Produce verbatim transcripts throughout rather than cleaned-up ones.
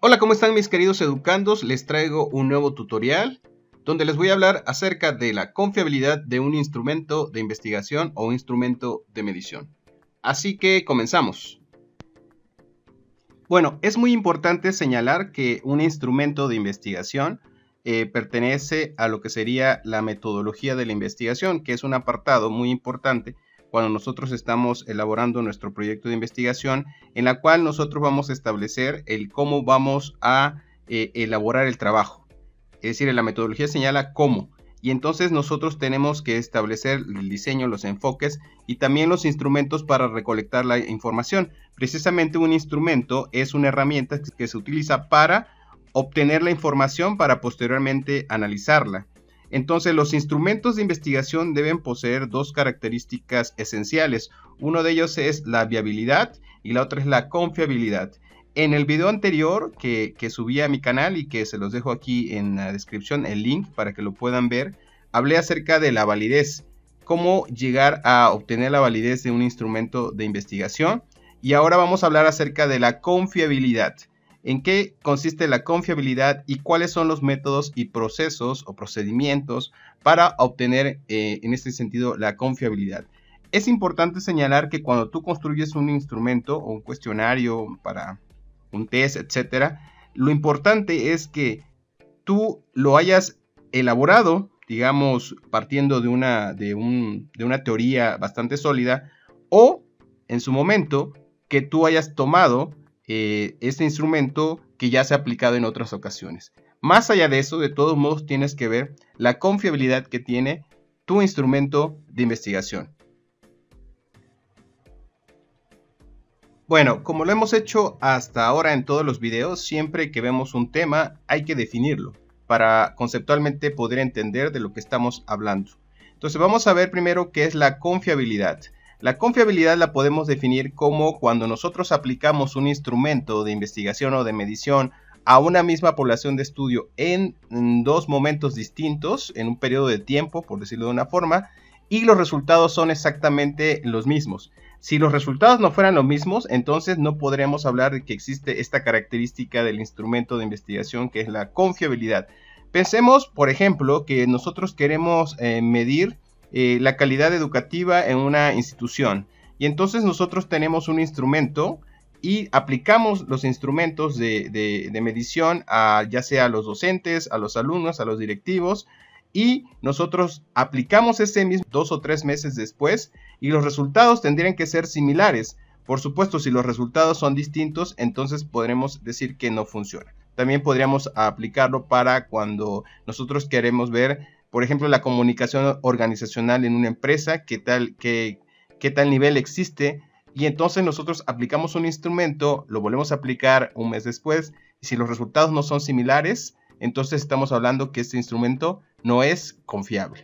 Hola, ¿cómo están mis queridos educandos? Les traigo un nuevo tutorial donde les voy a hablar acerca de la confiabilidad de un instrumento de investigación o instrumento de medición. Así que comenzamos. Bueno, es muy importante señalar que un instrumento de investigación eh, pertenece a lo que sería la metodología de la investigación, que es un apartado muy importante cuando nosotros estamos elaborando nuestro proyecto de investigación, en la cual nosotros vamos a establecer el cómo vamos a eh, elaborar el trabajo. Es decir, la metodología señala cómo, y entonces nosotros tenemos que establecer el diseño, los enfoques y también los instrumentos para recolectar la información. Precisamente un instrumento es una herramienta que se utiliza para obtener la información para posteriormente analizarla. Entonces, los instrumentos de investigación deben poseer dos características esenciales. Uno de ellos es la viabilidad y la otra es la confiabilidad. En el video anterior que, que subí a mi canal y que se los dejo aquí en la descripción, el link para que lo puedan ver, hablé acerca de la validez, cómo llegar a obtener la validez de un instrumento de investigación. Y ahora vamos a hablar acerca de la confiabilidad. ¿En qué consiste la confiabilidad y cuáles son los métodos y procesos o procedimientos para obtener eh, en este sentido la confiabilidad? Es importante señalar que cuando tú construyes un instrumento o un cuestionario para un test, etcétera, lo importante es que tú lo hayas elaborado, digamos, partiendo de una, de un, de una teoría bastante sólida, o en su momento que tú hayas tomado Eh, este instrumento que ya se ha aplicado en otras ocasiones. Más allá de eso, de todos modos tienes que ver la confiabilidad que tiene tu instrumento de investigación. Bueno, como lo hemos hecho hasta ahora en todos los videos, siempre que vemos un tema hay que definirlo para conceptualmente poder entender de lo que estamos hablando. Entonces vamos a ver primero qué es la confiabilidad. La confiabilidad la podemos definir como cuando nosotros aplicamos un instrumento de investigación o de medición a una misma población de estudio en dos momentos distintos, en un periodo de tiempo, por decirlo de una forma, y los resultados son exactamente los mismos. Si los resultados no fueran los mismos, entonces no podríamos hablar de que existe esta característica del instrumento de investigación que es la confiabilidad. Pensemos, por ejemplo, que nosotros queremos eh, medir Eh, la calidad educativa en una institución, y entonces nosotros tenemos un instrumento y aplicamos los instrumentos de, de, de medición a ya sea a los docentes, a los alumnos, a los directivos, y nosotros aplicamos ese mismo dos o tres meses después y los resultados tendrían que ser similares. Por supuesto, si los resultados son distintos, entonces podremos decir que no funciona. También podríamos aplicarlo para cuando nosotros queremos ver, por ejemplo, la comunicación organizacional en una empresa, qué tal, qué, qué tal nivel existe, y entonces nosotros aplicamos un instrumento, lo volvemos a aplicar un mes después, y si los resultados no son similares, entonces estamos hablando que este instrumento no es confiable.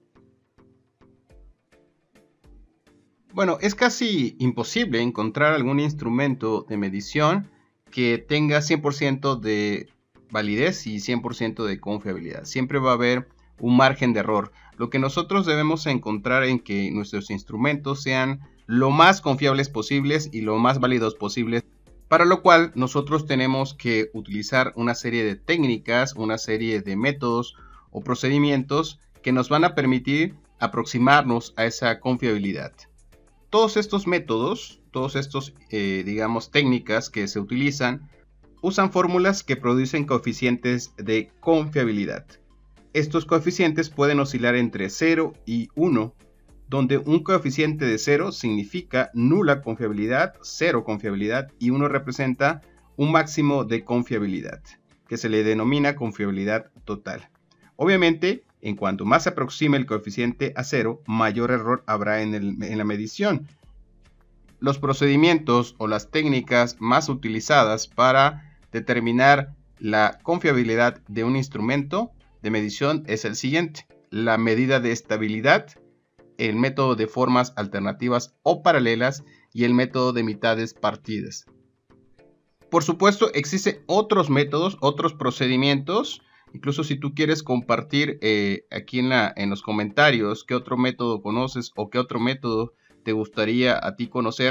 Bueno, es casi imposible encontrar algún instrumento de medición que tenga cien por ciento de validez y cien por ciento de confiabilidad. Siempre va a haber un margen de error. Lo que nosotros debemos encontrar en que nuestros instrumentos sean lo más confiables posibles y lo más válidos posibles, para lo cual nosotros tenemos que utilizar una serie de técnicas, una serie de métodos o procedimientos que nos van a permitir aproximarnos a esa confiabilidad. Todos estos métodos, todos estos, eh, digamos, técnicas que se utilizan, usan fórmulas que producen coeficientes de confiabilidad. Estos coeficientes pueden oscilar entre cero y uno, donde un coeficiente de cero significa nula confiabilidad, cero confiabilidad, y uno representa un máximo de confiabilidad, que se le denomina confiabilidad total. Obviamente, en cuanto más se aproxime el coeficiente a cero, mayor error habrá en, el, en la medición. Los procedimientos o las técnicas más utilizadas para determinar la confiabilidad de un instrumento de medición es el siguiente: la medida de estabilidad, el método de formas alternativas o paralelas y el método de mitades partidas. Por supuesto, existen otros métodos, otros procedimientos. Incluso si tú quieres compartir eh, aquí en, la, en los comentarios qué otro método conoces o qué otro método te gustaría a ti conocer,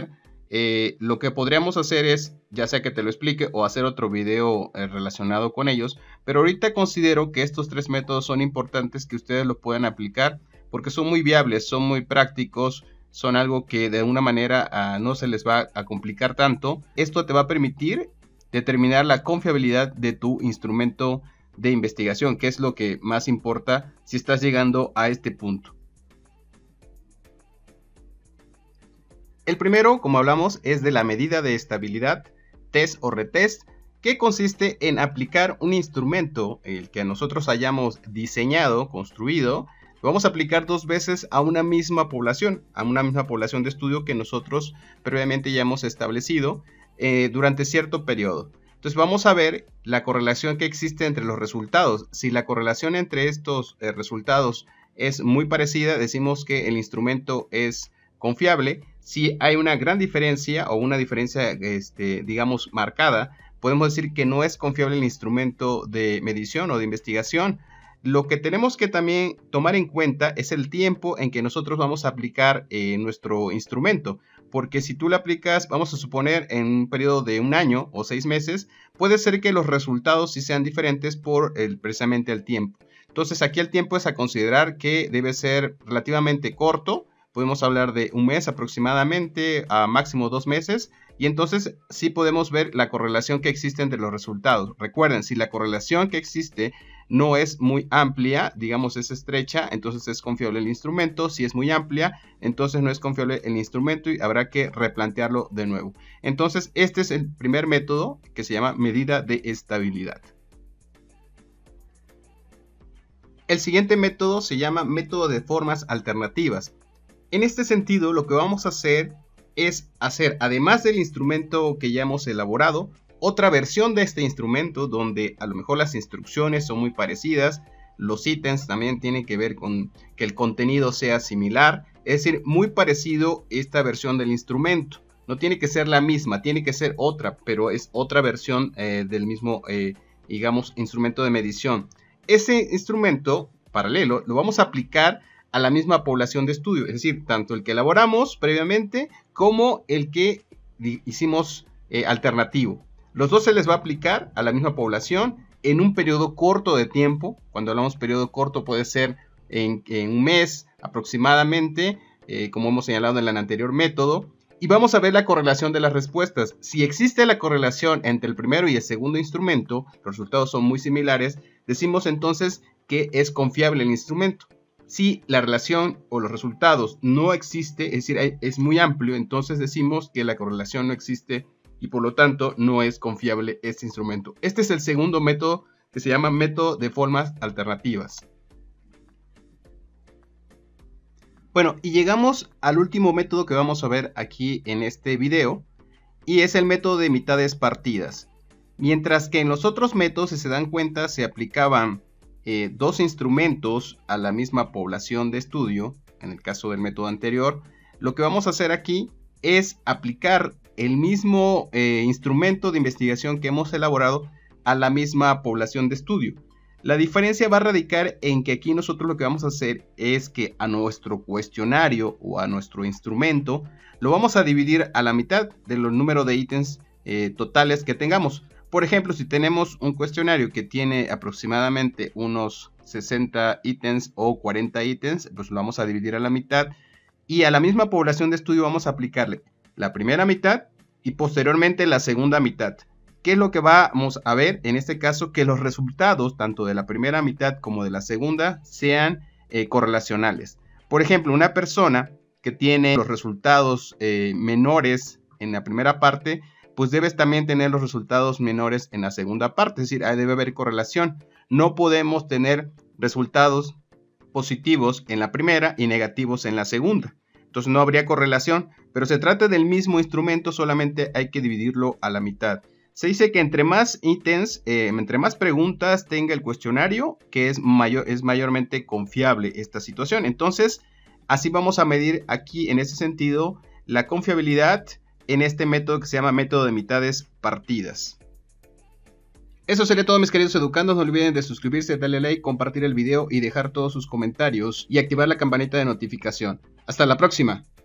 eh, lo que podríamos hacer es, ya sea que te lo explique o hacer otro video eh, relacionado con ellos, pero ahorita considero que estos tres métodos son importantes que ustedes lo puedan aplicar porque son muy viables, son muy prácticos, son algo que de una manera uh, no se les va a complicar tanto. Esto te va a permitir determinar la confiabilidad de tu instrumento de investigación, que es lo que más importa si estás llegando a este punto. El primero, como hablamos, es de la medida de estabilidad, test o retest, que consiste en aplicar un instrumento, el que nosotros hayamos diseñado, construido, lo vamos a aplicar dos veces a una misma población, a una misma población de estudio que nosotros previamente ya hemos establecido eh, durante cierto periodo. Entonces vamos a ver la correlación que existe entre los resultados. Si la correlación entre estos eh, resultados es muy parecida, decimos que el instrumento es confiable. Si hay una gran diferencia o una diferencia, este, digamos, marcada, podemos decir que no es confiable el instrumento de medición o de investigación. Lo que tenemos que también tomar en cuenta es el tiempo en que nosotros vamos a aplicar eh, nuestro instrumento. Porque si tú lo aplicas, vamos a suponer, en un periodo de un año o seis meses, puede ser que los resultados sí sean diferentes por el, precisamente el tiempo. Entonces aquí el tiempo es a considerar que debe ser relativamente corto. Podemos hablar de un mes aproximadamente, a máximo dos meses. Y entonces sí podemos ver la correlación que existe entre los resultados. Recuerden, si la correlación que existe no es muy amplia, digamos es estrecha, entonces es confiable el instrumento. Si es muy amplia, entonces no es confiable el instrumento y habrá que replantearlo de nuevo. Entonces este es el primer método que se llama medida de estabilidad. El siguiente método se llama método de formas alternativas. En este sentido, lo que vamos a hacer es hacer, además del instrumento que ya hemos elaborado, otra versión de este instrumento donde a lo mejor las instrucciones son muy parecidas, los ítems también tienen que ver con que el contenido sea similar, es decir, muy parecido esta versión del instrumento. No tiene que ser la misma, tiene que ser otra, pero es otra versión eh, del mismo, eh, digamos, instrumento de medición. Ese instrumento paralelo lo vamos a aplicar a la misma población de estudio, es decir, tanto el que elaboramos previamente como el que hicimos eh, alternativo. Los dos se les va a aplicar a la misma población en un periodo corto de tiempo. Cuando hablamos periodo corto puede ser en, en un mes aproximadamente, eh, como hemos señalado en el anterior método. Y vamos a ver la correlación de las respuestas. Si existe la correlación entre el primero y el segundo instrumento, los resultados son muy similares, decimos entonces que es confiable el instrumento. Si la relación o los resultados no existe, es decir, es muy amplio, entonces decimos que la correlación no existe y por lo tanto no es confiable este instrumento. Este es el segundo método que se llama método de formas alternativas. Bueno, y llegamos al último método que vamos a ver aquí en este video y es el método de mitades partidas. Mientras que en los otros métodos, si se dan cuenta, se aplicaban Eh, dos instrumentos a la misma población de estudio, en el caso del método anterior, lo que vamos a hacer aquí es aplicar el mismo eh, instrumento de investigación que hemos elaborado a la misma población de estudio. La diferencia va a radicar en que aquí nosotros lo que vamos a hacer es que a nuestro cuestionario o a nuestro instrumento lo vamos a dividir a la mitad de los números de ítems eh, totales que tengamos. Por ejemplo, si tenemos un cuestionario que tiene aproximadamente unos sesenta ítems o cuarenta ítems, pues lo vamos a dividir a la mitad y a la misma población de estudio vamos a aplicarle la primera mitad y posteriormente la segunda mitad. ¿Qué es lo que vamos a ver? En este caso, que los resultados tanto de la primera mitad como de la segunda sean eh, correlacionales. Por ejemplo, una persona que tiene los resultados eh, menores en la primera parte, pues debes también tener los resultados menores en la segunda parte, es decir, ahí debe haber correlación. No podemos tener resultados positivos en la primera y negativos en la segunda. Entonces no habría correlación, pero se trata del mismo instrumento, solamente hay que dividirlo a la mitad. Se dice que entre más ítems, eh, entre más preguntas tenga el cuestionario, que es, mayor, es mayormente confiable esta situación. Entonces, así vamos a medir aquí en ese sentido la confiabilidad en este método que se llama método de mitades partidas. Eso sería todo, mis queridos educandos. No olviden de suscribirse, darle like, compartir el video y dejar todos sus comentarios y activar la campanita de notificación. Hasta la próxima.